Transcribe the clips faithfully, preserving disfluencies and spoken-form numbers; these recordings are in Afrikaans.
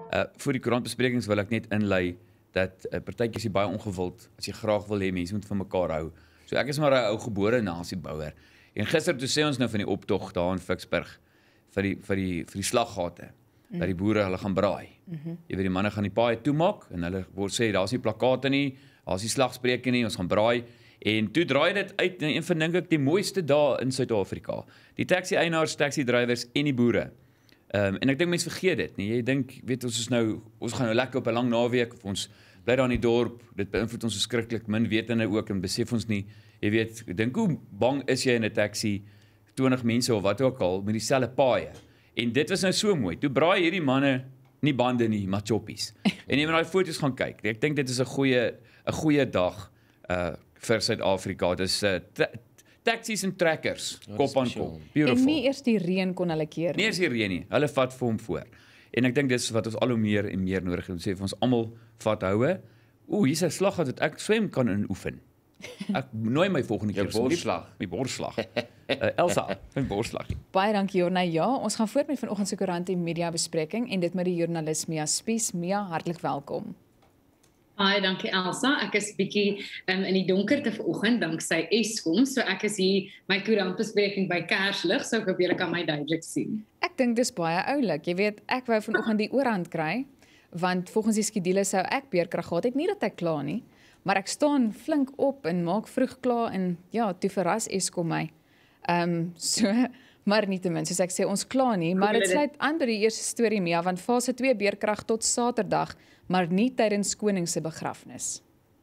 Uh, voor die koerantbesprekings wil ek net inlei dat uh, partytjies is baie ongewild as jy graag wil hê mense moet van mekaar hou. So ek is maar 'n ou gebore nasiebouer. En gister toe sê ons nou van die optog daar in Ficksburg vir die vir die vir die slaggate. Mm. Dat die boere hulle gaan braai. Mm -hmm. Jy weet die manne gaan die paaie toemaak en hulle word sê daar's nie plakate nie, daar's nie slagspreuke nie, ons gaan braai. En toe draai dit uit na een van dink ek die mooiste dae in Suid-Afrika. Die taxi-eienaars, taxi-drywers en die boere. Um, en ek dink mense vergeet dit nie. Jy dink, weet ons is nou ons gaan nou lekker op 'n lang naweek of ons bly daar in die dorp. Dit beïnvloed ons verskriklik min wetende ook en besef ons nie. Jy weet, dink hoe bang is jy in 'n taxi, twintig mense of wat ook al met dieselfde paaie. En dit was nou so mooi. Toe braai hierdie manne nie bande nie, maar choppies. En jy moet daai foto's gaan kyk. Ek dink dit is 'n goeie 'n goeie dag uh vir Suid-Afrika. Dis uh, taxis en trekkers, kop aan kop. En nie eers die reën kon hulle keer nie. Nie eers die reën nie. Hulle vat vir hom voor. En ek dink dis wat ons al hoe meer en meer nodig het. Ons sê vir ons almal vat houe. Ooh, hier's 'n slag wat ek swem kan inoefen. Ek nooi my volgende keer borsslag. My borsslag. Uh, Elsa, my borsslag. Baie dankie Jorna. Ja, ons gaan voort met vanoggend se koerant en media bespreking en dit met die joernalis Mia Spies. Mia, hartlik welkom. Baie dankie Elsa. Ek is bietjie um, in die donkerte vanoggend danksy Eskom, so ek is hier my koerantbespreking by Kerslig, so ek hoop julle kan my duidelik sien. Ek dink dis baie oulik. Jy weet, ek wou vanoggend die oorhand kry, want volgens die skedule sou ek beerkrag gehad het, nie dat ek kla nie, maar ek staan flink op en maak vroeg klaar en ja, toe verras Eskom my. Ehm um, so maar nietemin, soos ek sê, ons kla nie, maar dit sluit aan by die eerste storie Mia, want fase twee beerkrag tot Saterdag, maar nie tydens koning se begrafnis.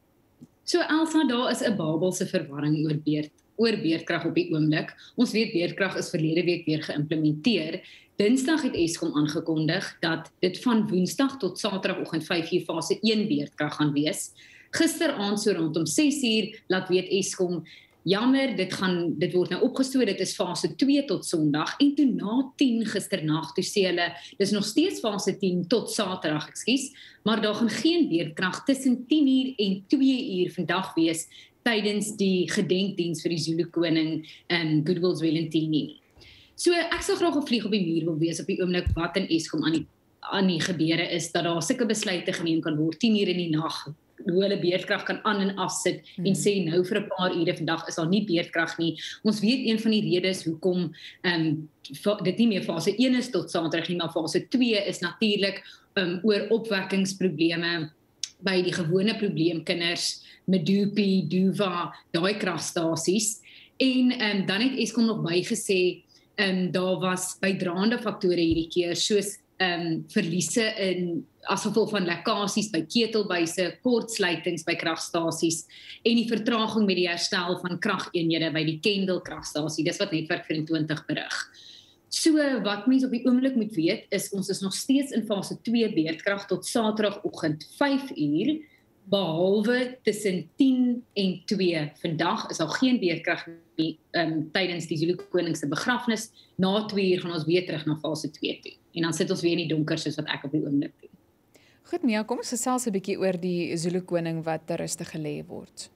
So Elsa, daar is 'n Babelse verwarring oor beerd oor beerdkrag op die oomblik. Ons weet beerdkrag is verlede week weer geïmplementeer. Dinsdag het Eskom aangekondig dat dit van Woensdag tot Saterdagoggend vyf uur fase een beerdkrag gaan wees. Gisteraand so rondom ses uur laat weet Eskom, jammer, dit gaan dit word nou opgestoot, dit is fase twee tot Sondag en toe na tien gisternag toe sê hulle dis nog steeds fase tien tot Saterdag, ekskuus, maar daar gaan geen beerdkrag tussen tien uur en twee uur vandag wees tydens die gedenkdiens vir die Zulu koning in Goodwill Zwelithini. So ek sal graag 'n vlieg op die muur wil wees op die oomblik wat in Eskom aan die aan die gebeure is dat daar sulke besluite geneem kan word tien uur in die nag. Hoe hulle beerdkrag kan aan en afsit hmm. en sê nou vir 'n paar ure vandag is daar nie beerdkrag nie. Ons weet een van die redes hoekom um, dit nie meer fase een is tot Saterdag nie, maar fase twee is natuurlik um, oor opwekkingsprobleme by die gewone probleemkinders, Medupi, Duva, daai kragstasies. En um, dan het Eskom nog bygesê um, daar was bydraende faktore hierdie keer soos um, verliese in as gevolg van lekkasies by ketelbuise, kortsluitings by kragstasies en die vertraging met die herstel van krageenhede by die Kendal kragstasie. Dis wat Netwerk vyf-en-twintig berig. So wat mense op die oomblik moet weet is ons is nog steeds in fase twee beerdkrag tot Saterdagoggend vyf uur, behalwe tussen tien en twee. Vandag is al geen beerdkrag nie um, tydens die Zulu koning se begrafnis. Na twee uur gaan ons weer terug na fase twee toe. En dan sit ons weer in die donker soos wat ek op die oomblik doen. Goed Mia, kom ons gesels 'n bietjie oor die Zulu koning wat ter ruste gelê word.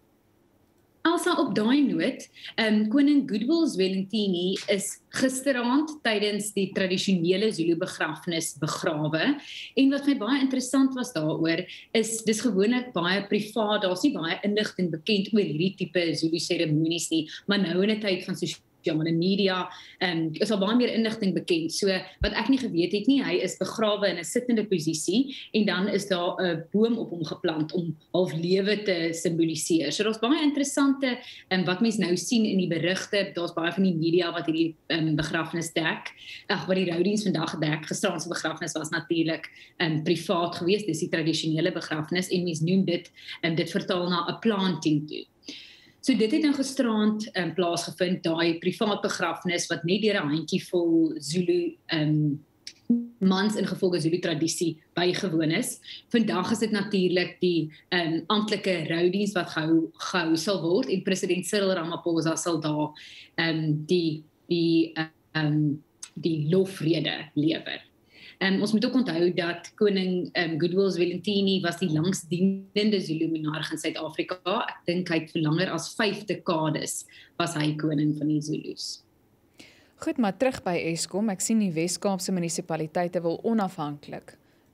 Elsa, op daai noot, um, koning Goodwill Zwelithini is gisteraand tydens die tradisionele Zulu begrafnis begrawe. En wat my baie interessant was daaroor, is dis gewoonlik baie privaat, daar's nie baie inligting bekend oor hierdie tipe Zulu seremonies nie, maar nou in 'n tyd van sosiale media um, is al baie meer inligting bekend. So wat ek nie geweet het nie, hy is begrawe in 'n sittende posisie en dan is daar 'n boom op hom geplant om half lewe te simboliseer. So daar's baie interessante um, wat mense nou sien in die berigte. Daar's baie van die media wat hierdie um, begrafnis dek. Ag, wat die roudiens vandag dek. Gisteraand se begrafnis was natuurlik um, privaat geweest. Dis die tradisionele begrafnis en mense noem dit um, dit vertaal na 'n planting toe. So dit het nou gisteraand um, plaasgevind, daai privaat begrafnis wat net deur 'n handjievol Zulu um, mans ingevolge Zulu tradisie bygewoon is. Vandag is dit natuurlik die um, amptelike roudiens wat gehou, gehou sal word en president Cyril Ramaphosa sal daar um, die die um, die lofrede lewer. Um, ons moet ook onthou dat koning um, Goodwill Zwelithini was die langsdienende Zulu monarg in Suid-Afrika. Ek dink hy het vir langer as vyf dekades was hy koning van die Zulus. Goed, maar terug by Eskom. Ek sien die Wes-Kaapse munisipaliteite wil onafhanklik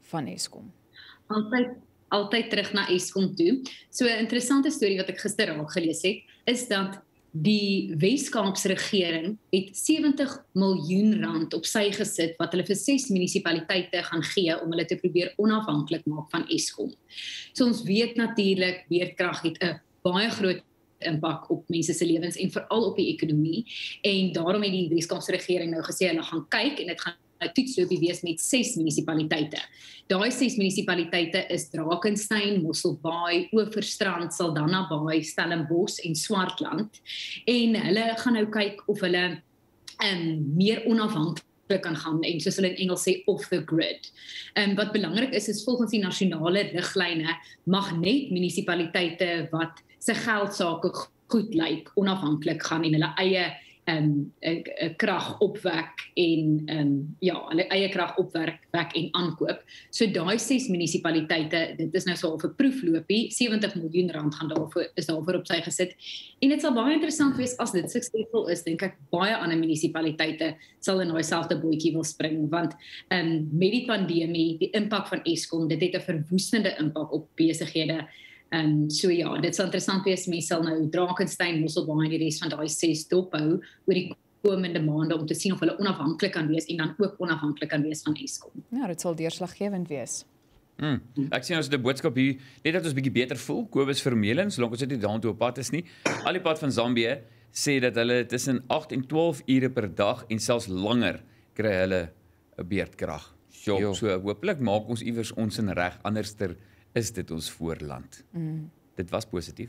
van Eskom? Altyd altyd terug na Eskom toe. So 'n interessante storie wat ek gister raak gelees het, is dat die Wes-Kaapse regering het sewentig miljoen rand op sy gesit wat hulle vir ses munisipaliteite gaan gee om hulle te probeer onafhanklik maak van Eskom. So ons weet natuurlik beerdkrag het 'n baie groot impak op mense se lewens en veral op die ekonomie en daarom het die Wes-Kaapse regering nou gesê hulle gaan kyk en dit gaan 'n toetsloopie wees met ses munisipaliteite. Daai ses munisipaliteite is Drakensberg, Mosselbaai, Oeverstrand, Saldanha Baai, Stellenbosch en Swartland. En hulle gaan nou kyk of hulle um, meer onafhanklik kan gaan en soos hulle in Engels sê off the grid. Um, wat belangrik is is volgens die nasionale riglyne mag net munisipaliteite wat se geldsaake goed lyk onafhanklik gaan en hulle eie um, krag opwek en um, ja, hulle eie krag opwerk wek en aankoop. So daai ses munisipaliteite, dit is nou so 'n proefloopie, sewentig miljoen rand gaan daarvoor is daarvoor op sy gesit. En dit sal baie interessant wees as dit suksesvol is, dink ek baie ander munisipaliteite sal in daai selfde bootjie wil spring want um, met die pandemie, die impak van Eskom, dit het 'n verwoestende impak op besighede. Um, so ja, dit sal interessant wees, mense sal nou Drakensberg, Mosselbaai en die res van daai ses dophou oor die komende maande om te sien of hulle onafhanklik kan wees en dan ook onafhanklik kan wees van Eskom. Ja, dit sal deurslaggewend wees. Hmm. Ek sien ons het 'n boodskap hier, net dat ons bietjie beter voel, Kobus Vermeulen, solank ons dit nie daartoe op pad is nie. Al die pad van Zambië sê dat hulle tussen agt en twaalf ure per dag en selfs langer kry hulle 'n beerdkrag. So, so hopelik maak ons iewers ons in reg, anderster is dit ons voorland. Mm. Dit was positief.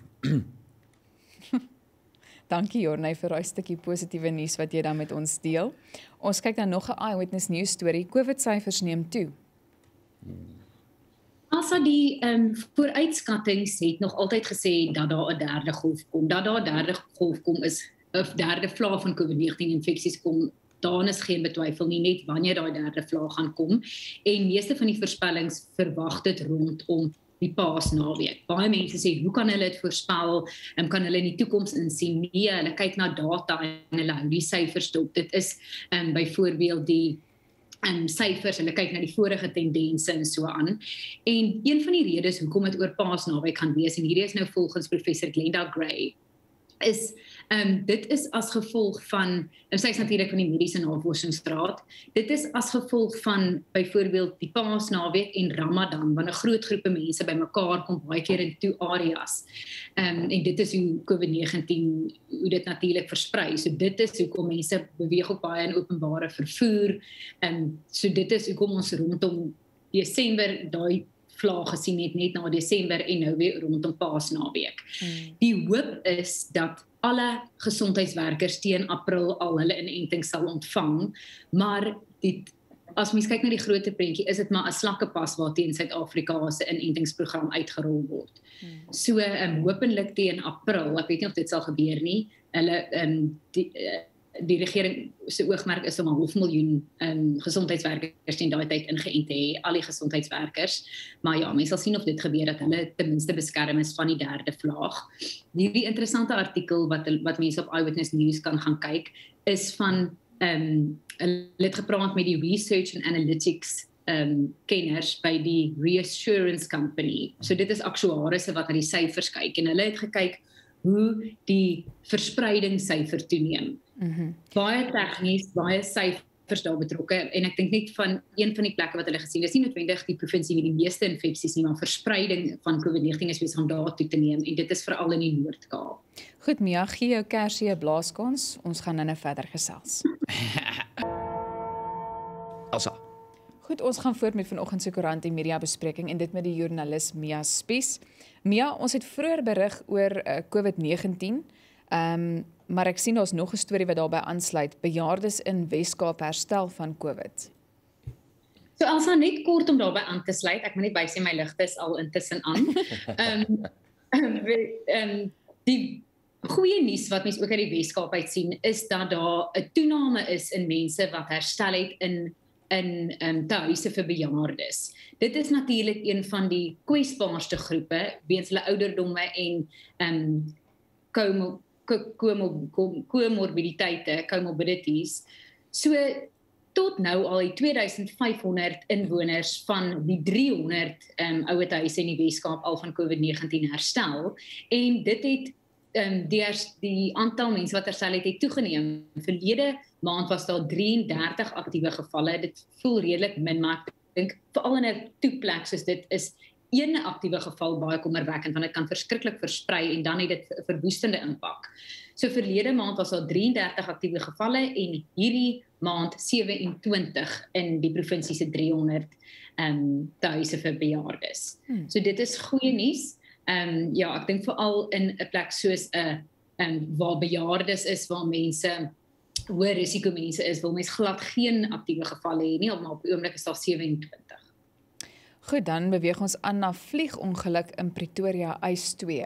Dankie Jornay vir daai stukkie positiewe nuus wat jy dan met ons deel. Ons kyk dan nog 'n Eyewitness nuus storie. COVID-syfers neem toe. Asa die um, vooruitskattings het nog altyd gesê dat daar 'n derde golf kom. Dat daar 'n derde golf kom is 'n derde vlaag van COVID negentien infeksies kom. Daar is geen betwyfel nie, net wanneer daai derde vlaag gaan kom. En meeste van die voorspellings verwag dit rondom die Paasnaweek. Baie mense sê, hoe kan hulle dit voorspel? Um, kan hulle in die toekoms insien? Nee, hulle kyk na data en hulle hou die syfers dop. Dit is um, byvoorbeeld die um, syfers, hulle kyk na die vorige tendense en so aan. En een van die redes hoekom dit oor Paasnaweek gaan wees, en hierdie is nou volgens professor Glenda Gray, is um, dit is as gevolg van, en sy is natuurlik van die Mediese Navorsingsraad, dit is as gevolg van byvoorbeeld die Paasnaweek en Ramadan, wanneer 'n groot groepe mense bymekaar kom baie keer in twee areas. Um, en dit is hoe COVID negentien, hoe dit natuurlik versprei. So dit is hoekom mense beweeg ook baie in openbare vervoer. Um, so dit is hoekom ons rondom Desember daai vlaag gesien het net na Desember en nou weer rondom Paasnaweek. Hmm. Die hoop is dat alle gesondheidswerkers teen April al hulle inenting sal ontvang, maar die, as mens kyk na die groter prentjie, is dit maar 'n slakkepas waarteen Suid-Afrika se inentingsprogram uitgerol word. Hmm. So um, hopelik teen April, ek weet nie of dit sal gebeur nie, hulle um, die uh, die regering se oogmerk is om 'n half miljoen um, gesondheidswerkers in daai tyd ingeënt te hê, al die gesondheidswerkers. Maar ja, mense sal sien of dit gebeur dat hulle ten minste beskerm is van die derde vlaag. Hierdie interessante artikel wat wat mense op Eyewitness News kan gaan kyk, is van um, hulle het gepraat met die Research and Analytics um, kenners by die Reassurance Company. So dit is aktuariërs wat na die syfers kyk en hulle het gekyk hoe die verspreidingssyfer toeneem. Mm-hmm. Baie tegnies, baie syfers daar betrokke en ek dink net van een van die plekke wat hulle gesien het, is nie noodwendig die provinsie met die meeste infeksies nie, maar verspreiding van COVID negentien is besig om daar toe te neem en dit is veral in die Noord-Kaap. Goed Mia, gee jou kersie 'n blaaskans. Ons gaan nou verder gesels. Elsa. Goed, ons gaan voort met vanoggend se koerant en media bespreking en dit met die joernalis Mia Spies. Mia, ons het vroeër berig oor uh, COVID negentien. Ehm um, maar ek sien daar's nog 'n storie wat daarbey aansluit. Bejaardes in Wes-Kaap herstel van COVID. So Elsa, net kort om daarbey aan te sluit. Ek moet net bysê my ligte is al intussen aan. Ehm um, um, die goeie nuus wat mense ook uit die Wes-Kaap uit sien is dat daar 'n toename is in mense wat herstel het in in um, tuise vir bejaardes. Dit is natuurlik een van die kwesbaarste groepe weens hulle ouderdomme en um, komorbiditeite, comorbidities. So tot nou al die twee duisend vyfhonderd inwoners van die driehonderd um, ouerhuise in die Weskaap al van COVID negentien herstel. En dit het um, die, die aantal mense wat herstel het, het toegeneem. Verlede maand was daar drieëndertig aktiewe gevalle. Dit voel redelik min, maar ek dink veral in 'n toeplek soos dit is een aktiewe geval baie kommerwekkend, want dit kan verskriklik versprei en dan het dit 'n verwoestende impak. So verlede maand was daar drieëndertig aktiewe gevalle en hierdie maand sewe-en-twintig in die provinsie se driehonderd um, tuise vir bejaardes. Hmm. So dit is goeie nuus. Um, ja, ek dink veral in 'n plek soos 'n uh, um, waar bejaardes is, waar mense hoë risiko mense is, wil mens glad geen aktiewe gevalle hê nie, maar op die oomblik is daar sewe-en-twintig. Goed, dan beweeg ons aan na vliegongeluk in Pretoria Eis twee.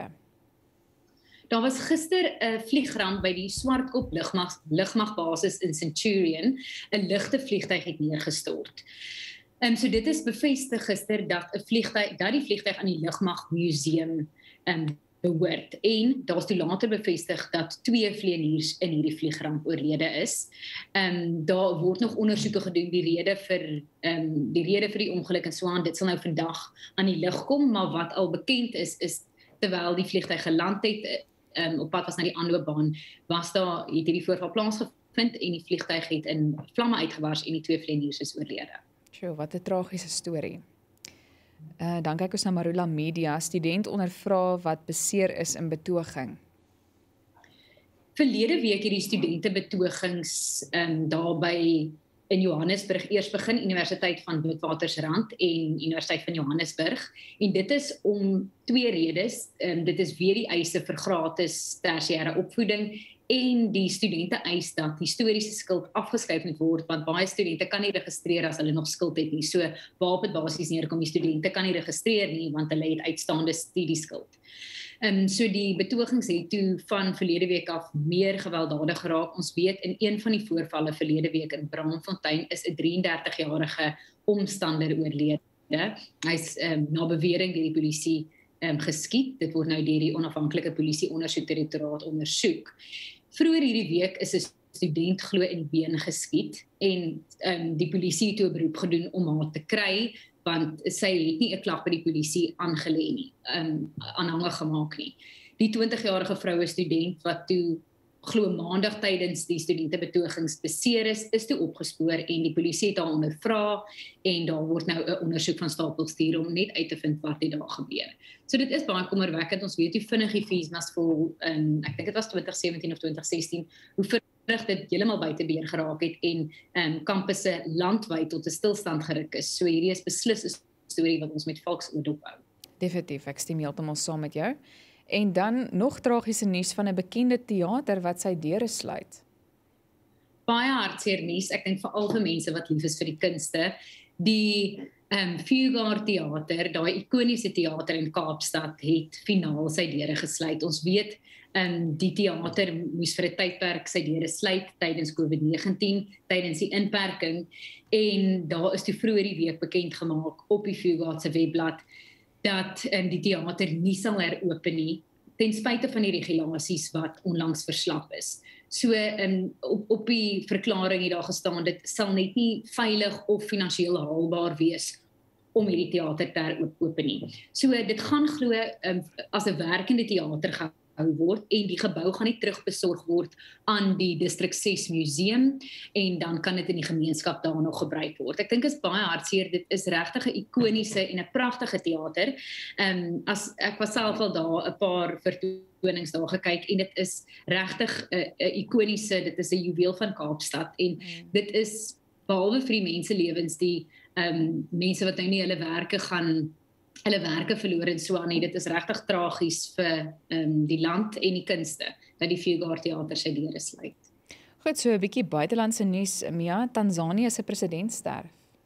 Daar was gister 'n vliegramp by die Swartkop lugmag lugmagbasis in Centurion. 'n Ligte vliegtuig het neergestort. Um, so dit is bevestig gister dat 'n vliegtuig dat die vliegtuig aan die Lugmagmuseum um, behoort. En daar's toe later bevestig dat twee vlieëniers in hierdie vliegramp oorlede is. Um, daar word nog ondersoeke gedoen die rede vir um, die rede vir die ongeluk en so aan. Dit sal nou vandag aan die lig kom, maar wat al bekend is is terwyl die vliegtuig geland het um, op pad was na die aanloopbaan, was daar het hierdie voorval plaasgevind en die vliegtuig het in vlamme uitgebars en die twee vlieëniers is oorlede. Sjoe, wat 'n tragiese storie. Uh, dan kyk ons na Marula Media, student ondervra wat beseer is in betoging. Verlede week hierdie studente betogings um, daar by in Johannesburg eers begin, Universiteit van Witwatersrand en Universiteit van Johannesburg. En dit is om twee redes. Um, dit is weer die eise vir gratis tersiêre opvoeding en die studente eis dat historiese skuld afgeskryf moet word, want baie studente kan nie registreer as hulle nog skuld het nie. So waarop dit basies neerkom, die studente kan nie registreer nie, want hulle het uitstaande studieskuld. Um, so die betogings het toe van verlede week af meer gewelddadig geraak. Ons weet in een van die voorvalle verlede week in Braamfontein is 'n drieëndertig-jarige omstander oorlede. Hy's um, na bewering deur die polisie um, geskiet. Dit word nou deur die onafhanklike polisie ondersoekdirektoraat ondersoek. Vroeger hierdie week is 'n student glo in die been geskiet en um, die polisie het toe 'n beroep gedoen om haar te kry, want sy het nie 'n klag by die polisie aangelê nie, um, aanhangig gemaak nie. Die twintig-jarige vroue student wat toe glo maandag tydens die studentebetogings beseer is, is toe opgespoor en die polisie het haar ondervra en daar word nou 'n ondersoek van stapel gestuur om net uit te vind wat het daar gebeur. So dit is baie kommerwekkend. Ons weet hoe vinnig die feesmas vol, um, ek dink dit was twintig sewentien of twintig sestien, hoe vinnig dit heeltemal buite beheer geraak het en um, kampusse landwyd tot 'n stilstand geruk is. So hierdie is beslis 'n storie wat ons met valks oordop hou. Definitief, ek stem heeltemal saam met jou. En dan nog tragiese nuus van 'n bekende teater wat sy deure sluit. Baie hartseer nuus, ek dink veral vir mense wat lief is vir die kunste. Die um, Fugard Theater, daai ikoniese teater in Kaapstad, het finaal sy deure gesluit. Ons weet um, die teater moes vir 'n tydperk sy deure sluit tydens COVID negentien, tydens die inperking, en daar is toe vroeër die week bekend gemaak op die Fugard se webblad dat um, die teater nie sal heropen nie, ten spyte van die regulasies wat onlangs verslap is. So um, op, op die verklaring het daar gestaan, dit sal net nie veilig of finansiëel haalbaar wees om hierdie teater te heropen nie. So dit gaan glo um, as 'n werkende teater gehou word en die gebou gaan nie terugbesorg word aan die Distrik ses Museum en dan kan dit in die gemeenskap daar nog gebruik word. Ek dink is baie hartseer, dit is regtig 'n ikoniese en 'n pragtige teater. Um, as ek was self al daar 'n paar vertonings daar gekyk en dit is regtig 'n uh, uh, ikoniese, dit is 'n juweel van Kaapstad en mm. dit is behalwe vir die menselewens die um, mense wat nou nie hulle werke gaan hulle werke verloor en so aan nie. Dit is regtig tragies vir um, die land en die kunste dat die Fugard Theater sy deure sluit. Goed, so 'n bietjie buitelandse nuus, Mia. Tanzanië se president sterf.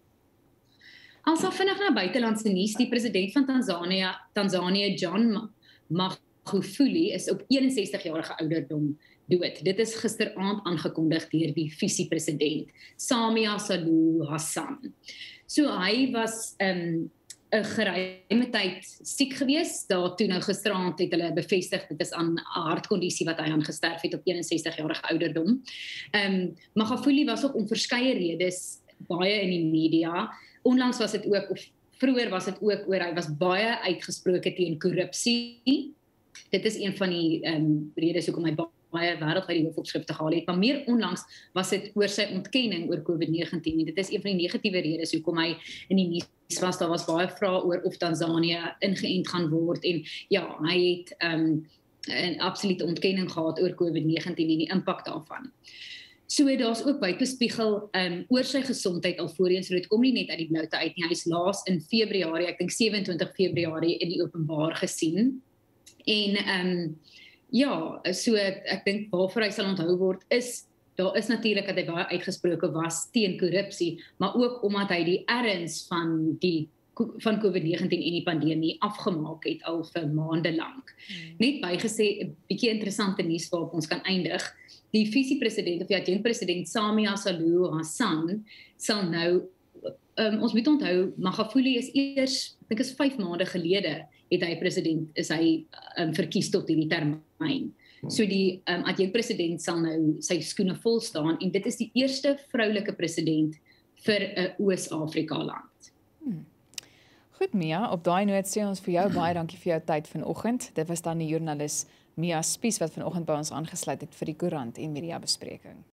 Alsa vinnig na buitelandse nuus, die president van Tanzanië, Tanzanië John Magufuli is op eenensestig-jarige ouderdom dood. Dit is gisteraand aangekondig deur die visiepresident Samia Suluhu Hassan. So hy was um, 'n geruime tyd siek gewees. Daar toe nou gisteraand het hulle bevestig dit is aan 'n hartkondisie wat hy aan gesterf het op eenensestig jarige ouderdom. Ehm um, Magafuli was ook om verskeie redes baie in die media. Onlangs was dit ook of vroeër was dit ook oor hy was baie uitgesproke teen korrupsie. Dit is een van die ehm um, redes hoekom hy baie wêreldwyd die hoofopskrifte gehaal het, maar meer onlangs was dit oor sy ontkenning oor COVID negentien. En dit is een van die negatiewe redes hoekom hy in die nuus was. Daar was baie vrae oor of Tanzanië ingeënt gaan word en ja, hy het ehm um, 'n absolute ontkenning gehad oor COVID negentien en die impak daarvan. So daar's ook buitespiegel um, oor sy gesondheid alvorens, so dit kom nie net uit die bloute uit nie. Hy's laas in Februarie, ek dink sewe-en-twintig Februarie in die openbaar gesien. En ehm um, ja, so ek, ek dink waarvoor hy sal onthou word is daar is natuurlik dat hy baie uitgesproke was teen korrupsie, maar ook omdat hy die erns van die van COVID negentien en die pandemie afgemaak het al vir maande lank. Hmm. Net bygesê 'n bietjie interessante nuus waarop ons kan eindig. Die visiepresident of die adjunkpresident Samia Suluhu Hassan sal nou um, ons moet onthou Magafuli is eers ek dink is vyf maande gelede het hy president is hy um, verkies tot hierdie termyn. So die um, adjunkpresident sal nou sy skoene vol staan en dit is die eerste vroulike president vir 'n Oos-Afrika land. Hmm. Goed Mia, op daai noot sê ons vir jou baie dankie vir jou tyd vanoggend. Dit was dan die joernalis Mia Spies wat vanoggend by ons aangesluit het vir die koerant en media bespreking.